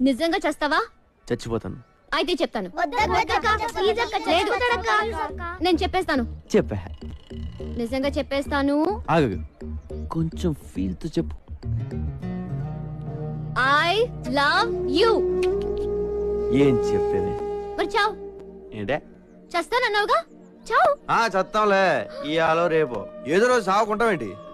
నిజంగా చేస్తావా? చచ్చిపోతాను. అయితే చెప్తాను. నేను చెప్పేస్తాను. చెప్పా. నిజంగా చెప్పేస్తాను. ఆగు, కొంచెం ఫీల్ తో చెప్పు. I love you. ఏం చెప్పేది? మరి చావు. ఏంటే? చేస్తానన్నావుగా, చావు. చస్తాంలే, ఇయాలో రేపో ఏదో రోజు సాగుకుంటామేంటి?